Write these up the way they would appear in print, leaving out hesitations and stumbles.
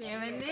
ఏమైంది?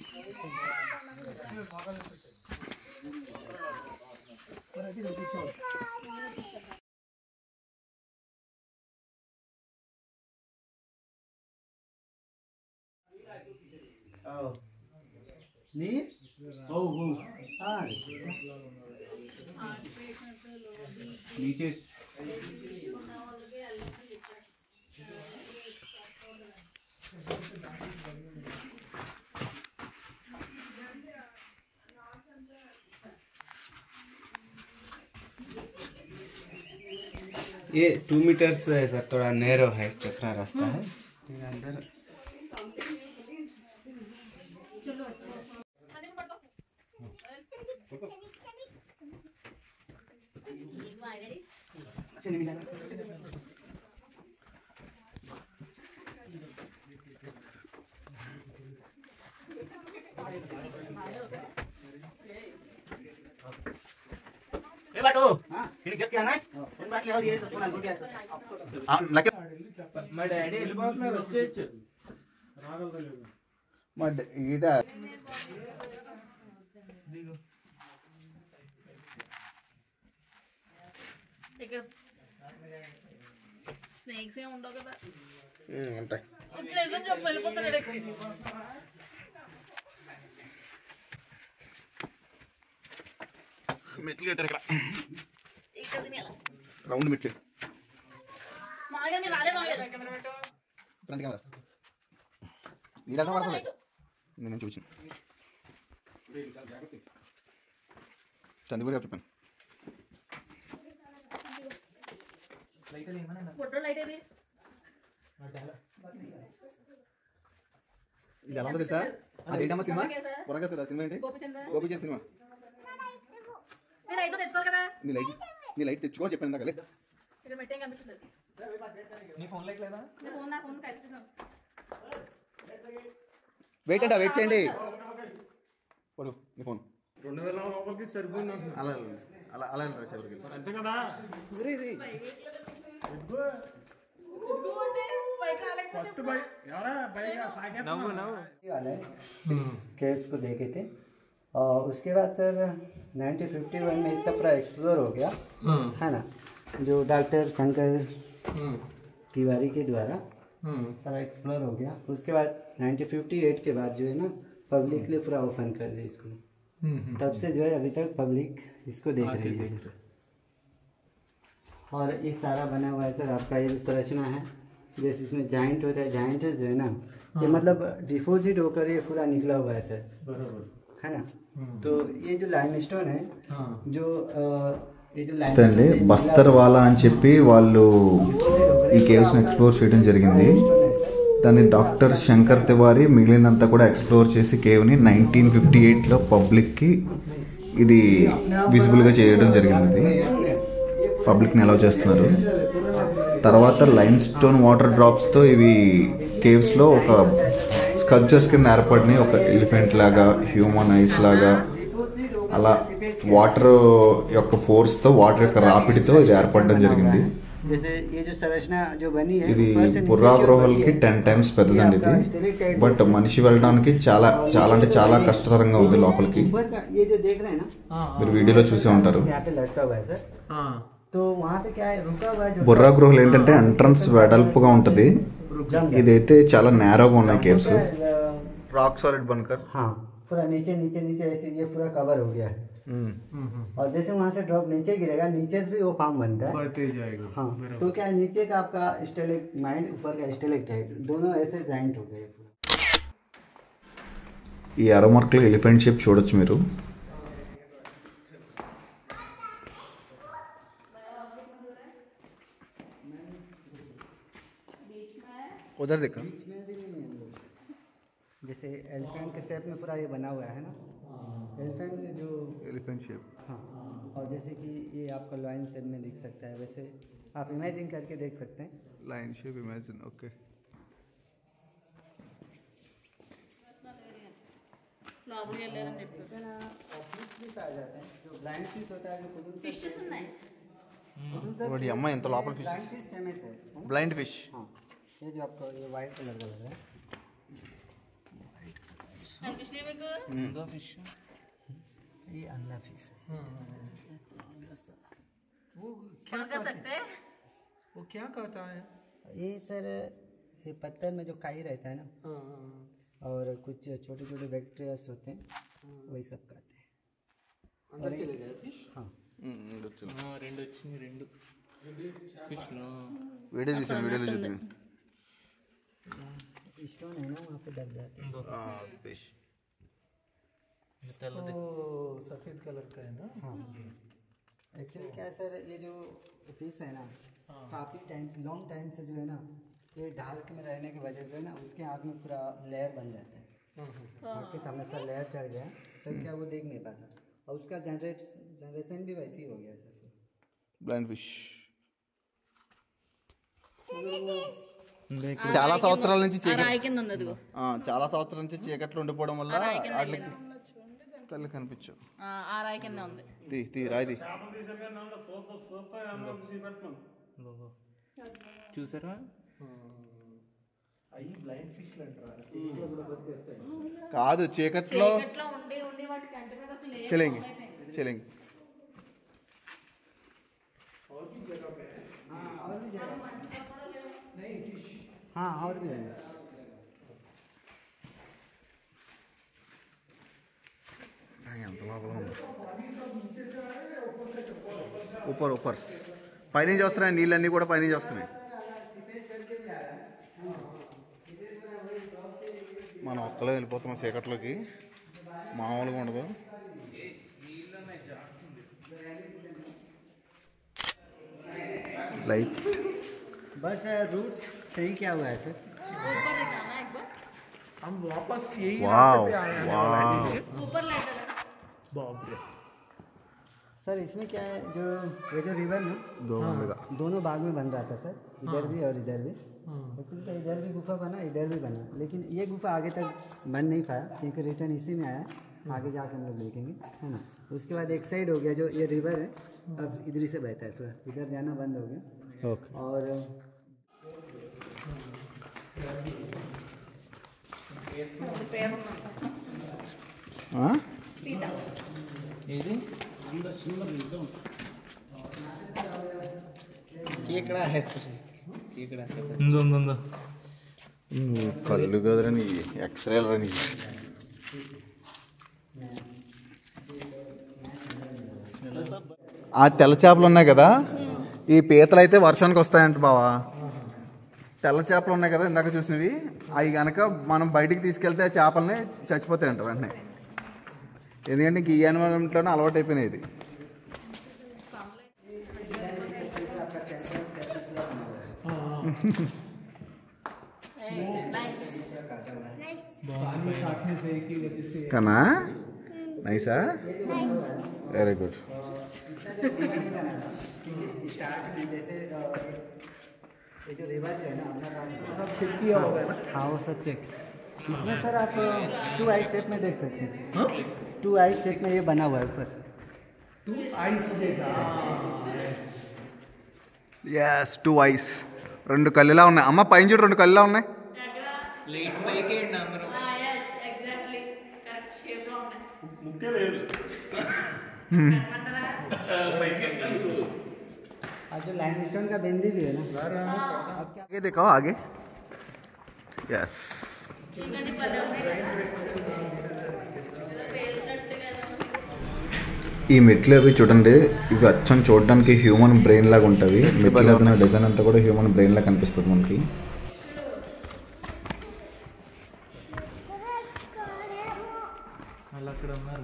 नीर हो हाँ नीचे ये 2 मीटर्स है सर, थोड़ा नैरो है, चक्रा रास्ता है अंदर। बाटो सिनी जब क्या ना कौन बात ले और ये सब कौन बोल गया हां लगे మా డాడీ వెళ్ళిపోతున్నారు వచ్చేచ్చు రాగలలేదు మా ఈడ దిగు ఇక్కడ స్నేక్స్ ఏ ఉండవు కదా ఉంటాయి ప్రెజెంట్ చెప్పు వెళ్ళిపోతాడు ఎక్కడికి మెట్లు కట్టారు ఇక్కడ ఇక్కడ తినేలా రౌండ్ మెట్లు మాగా నేను రాలే మాగా ఫ్రంట్ కెమెరా నీలా పడుతుంది నేను చూపించాను చంద్రబాబు చెప్పాను ఫోటో లైట్ ఏది ఇది ఎలా ఉందో తెలుసా అదేంటమ్మా సినిమా పురగాస్ కదా సినిమా ఏంటి గోపిచంద్ సినిమా నీ లైట్ తెచ్చుకో చెప్పాను ఇందాక వెయిట్ అంట వెయిట్ చేయండి పడు నీ ఫోన్ 2000 రూపాయలకి సరిపోయింది అలా అలా అలా అంతే కదా केव्स को देखे थे और उसके बाद सर 1951 में इसका पूरा एक्सप्लोर हो गया है ना, जो डॉक्टर शंकर तिवारी के द्वारा सारा एक्सप्लोर हो गया। उसके बाद 1958 के बाद जो है ना पब्लिक ने पूरा ओपन कर दिया इसको, तब से जो है अभी तक पब्लिक इसको देख रही है सर। और ये सारा बना हुआ है सर आपका, ये संरचना है जैसे इसमें जॉइंट होता है, जॉइंट जो है ना ये मतलब डिपोजिट होकर ये पूरा निकला हुआ है सर, है ना। तो ये जो लाइमस्टोन है जो ये जो అండి బస్తర్ వాలా అని చెప్పి వాళ్ళు ఈ కేవ్స్ని ఎక్స్ప్లోర్ చేయడం జరిగింది. దాన్ని డాక్టర్ శంకర్ తివారీ మిగిలినంతా కూడా ఎక్స్ప్లోర్ చేసి కేవ్ని 1958లో పబ్లిక్కి ఇది విజిబుల్గా చేయడం జరిగింది. పబ్లిక్ని అలౌ చేస్తున్నారు. తర్వాత లైమ్ స్టోన్ వాటర్ డ్రాప్స్తో ఇవి కేవ్స్లో ఒక స్కల్ప్చర్స్ కింద ఏర్పడినాయి. ఒక ఎలిఫెంట్ లాగా, హ్యూమన్ ఐస్ లాగా, అలా వాటర్ యొక్క ఫోర్స్తో, వాటర్ యొక్క రాపిడితో ఇది ఏర్పడడం జరిగింది. ఇది బుర్రా గుహలకి 10 times పెద్దదండి ఇది. బట్ మనిషి వెళ్ళడానికి చాలా చాలా అంటే చాలా కష్టతరంగా ఉంది లోపలికి. మీరు వీడియోలో చూసే ఉంటారు. బుర్రా గుహలు ఏంటంటే ఎంట్రన్స్ వెడల్పుగా ఉంటుంది. ఇదైతే చాలా నేరోగా ఉన్నాయి కేవ్స్. రాక్ సాలిడ్ बनकर पूरा नीचे नीचे नीचे ऐसे ये पूरा कवर हो गया है। और जैसे वहाँ से ड्रॉप नीचे गिरेगा, नीचे से भी वो फार्म बनता है, बढ़ते जाएगा। हाँ, तो क्या नीचे का आपका स्टेलेक्ट माइंड, ऊपर का स्टेलेक्टाइट, दोनों ऐसे जॉइंट हो गए। ఈ అరో మార్క్లో ఎలిఫెంట్ షేప్ చూడొచ్చు మీరు. उधर देखा जैसे एलिफेंट के शेप में पूरा ये बना हुआ है ना, एलिफेंट जो एलिफेंट शेप। हाँ, और जैसे कि ये आपका लाइन शेप में दिख सकता है, वैसे आप इमेजिन करके देख सकते हैं। Line shape imagine, okay. जो ब्लाइंड फिश होता है, जो अम्मा ఎంత లోపల ఫిష్ फेमस है ब्लाइंड फिश। हाँ, ये जो आपको ये वाइट कलर का लग रहा है, కనిపించినాయి మీకు ఇంకో ఫిష్ ये अंडा फिश क्या कर सकते हैं? वो क्या कहता है? ये सर ये पत्थर में जो काई रहता है ना और कुछ छोटे छोटे बैक्टीरियास होते हैं वही सब खाते हैं अंदर चले गए फिश? हाँ రెండు వచ్చింది రెండు ఫిష్ వీడియో తీసాను వీడియోలో చూద్దాం स्टोन है ना वहाँ पे डर जाते हैं ఫిష్ वो सफेद कलर का है ना? हाँ एक्चुअली क्या है सर ये जो फिश है ना काफ़ी टाइम लॉन्ग टाइम से जो है ना ये डार्क में रहने की वजह से ना उसके आँख में पूरा लेयर बन जाता है आँख के सामने का लेयर चढ़ गया तब क्या वो देख नहीं पाता और उसका जनरेशन भी वैसे ही हो गया सर బ్లైండ్ ఫిష్ చాలా సంవత్సరాల నుంచి ఆ రాయి కింద ఉంది అదిగో చాలా సంవత్సరాల నుంచి చీకట్లు ఉండిపోవడం వల్ల వాటికి కళ్ళు కనిపించవు ఆ రాయి కింద ఉంది తీ రాయిది చూసారా అవి బ్లైండ్ ఫిష్ అంటారా? కాదు చీకట్లో ఇట్లా ఉండి ఉండి వాటి కంటి మీద ఒక లేయర్ చెలింగి చెలింగి हाँ और भी है ఎంత లోపల ఉంది ऊपर పైనుంచి వస్తున్నాయి నీళ్ళన్నీ కూడా పైనుంచి వస్తున్నాయి మనం ఒక్కలో వెళ్ళిపోతున్నాం చీకట్లోకి మామూలుగా ఉండదు लाइट बस रूट सही क्या हुआ है सर ऊपर दिखाना एक बार हम वापस यही वाव पे आए हैं वाव ऊपर लाइट है बाप रे सर इसमें क्या है जो ये जो रिवर ना दोनों भाग में बन रहा था सर इधर भी और इधर भी एक्चुअली तो इधर भी गुफा बना इधर भी बना लेकिन ये गुफा आगे तक बन नहीं पाया क्योंकि रिटर्न इसी में आया आगे जाके हम लोग देखेंगे है ना उसके बाद एक साइड हो गया जो ये रिवर है अब इधर से बहता है थोड़ा इधर जाना बंद हो गया ओके और పేరు సీత ఏది केकड़ा है केकड़ा ఉందో కళ్ళు కదరా నీ ఎక్స్రేలు రా నీ ఆ తెల్ల చేపలు ఉన్నాయి కదా ఈ పీతలు అయితే వర్షానికి వస్తాయంట బావా తెల్ల చేపలు ఉన్నాయి కదా ఇందాక చూసినవి అవి కనుక మనం బయటికి తీసుకెళ్తే ఆ చేపలని చచ్చిపోతాయంట వెంటనే ఎందుకంటే ఇంక ఈ ఎన్విరాన్మెంట్లోనే అలవాటు అయిపోయినాయి ఇది కన్నా నైసా వెరీ గుడ్ स्टार्ट में जैसे ये जो रिवर जो है ना अपना काम सब चेक किया होगा ना? हाँ वो सब चेक इसमें सर आप 2 आई शेप में देख सकते हैं 2 आई शेप में ये बना हुआ है ऊपर तू आइस जैसा ఎస్ 2 ఐస్ రెండు కళ్ళులా ఉన్నాయి అమ్మ పైన చూడు రెండు కళ్ళులా ఉన్నాయి లైట్ పైకి అందరూ yes exactly కరెక్ట్ షేప్ లో ఉన్నాయి और जो लाइमस्टोन का बिंदी भी है ना आगे दिखाओ आगे यस ఇవన్నీ పదే ఉన్నాయి ఏదో పేలినట్టుగా ఈ మెట్లు అవి చూడండి ఇవి అచ్చం చూడడానికి హ్యూమన్ బ్రెయిన్ లాగా ఉంటాయి మెట్లు అతను డిజైన్ అంతా కూడా హ్యూమన్ బ్రెయిన్ లాగా కనిపిస్తుంది మనకి వాళ్ళు అక్కడ ఉన్నారు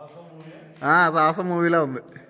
సాహసం మూవీలో ఉంది.